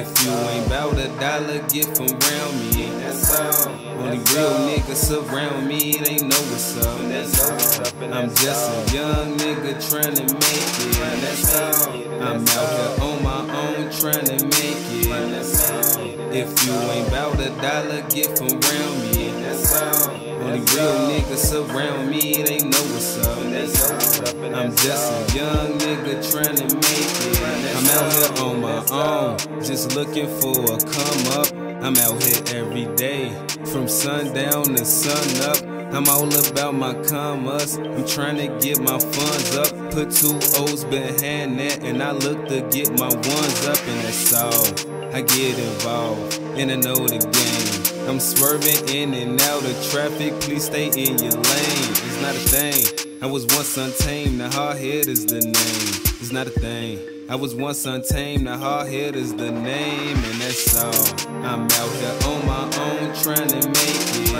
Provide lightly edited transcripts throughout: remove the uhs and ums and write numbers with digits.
If you ain't bout a dollar, get from around me. Only real niggas surround me, they know what's up. I'm just a young nigga trying to make it. I'm out here on my own trying to make it. If you ain't bout a dollar, get from around me. Only real niggas surround me, they know what's up. I'm just a young nigga trying to make it. I'm out here on my own, just looking for a come up. I'm out here every day, from sundown to sun up. I'm all about my commas, I'm trying to get my funds up. Put 2 O's behind that, and I look to get my ones up, and that's all. I get involved, and I know the game. I'm swerving in and out of traffic, please stay in your lane. It's not a thing, I was once untamed, now hard head is the name. It's not a thing, I was once untamed, now hard head is the name, and that's all. I'm out here on my own trying to make it.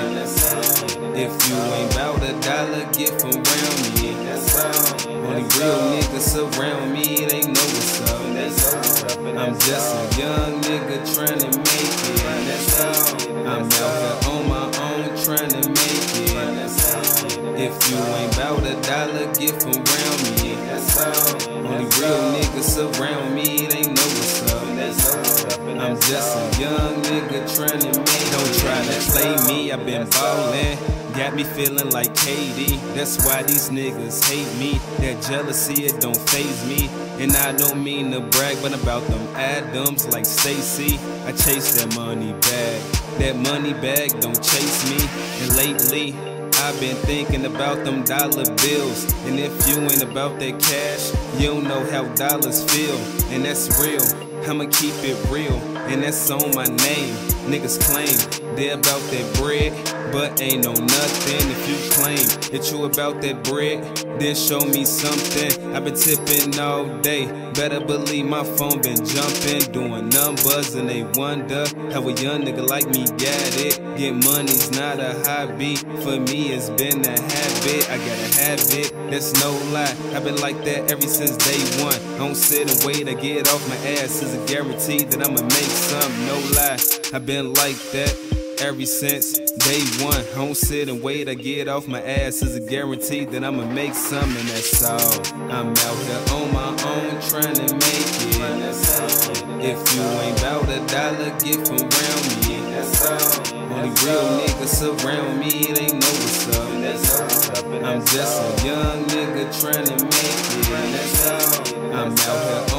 If you ain't bout a dollar, get from around me. Only real niggas surround me, they know what's up. I'm just a young nigga trying to make it. I'm out here on my own trying to make it. If you ain't bout a dollar, get from around me. Only real niggas surround me, they know what's up. I'm just a young nigga trying to make it. Don't try to play me, I've been ballin'. Got me feeling like KD, that's why these niggas hate me. That jealousy, it don't faze me. And I don't mean to brag, but about them Adams like Stacy. I chase that money bag, that money bag don't chase me. And lately, I've been thinking about them dollar bills. And if you ain't about that cash, you don't know how dollars feel. And that's real, I'ma keep it real, and that's on my name. Niggas claim they about that bread, but ain't no nothing. If you claim that you about that bread, then show me something. I've been tipping all day, better believe my phone been jumping, doing numbers, and they wonder how a young nigga like me got it. Get money's not a hobby, for me it's been a habit. I gotta have it, that's no lie. I've been like that ever since day one. Don't sit and wait, I get off my ass. Is a guarantee that I'ma make some, no lie. I've been like that ever since day one. Don't sit and wait, I get off my ass. Is a guarantee that I'ma make some, and that's all. I'm out here on my own trying to make it. If you ain't bout a dollar, get from around me. Only real niggas surround me, they know what's up. I'm just a young nigga trying to make it. I'm out here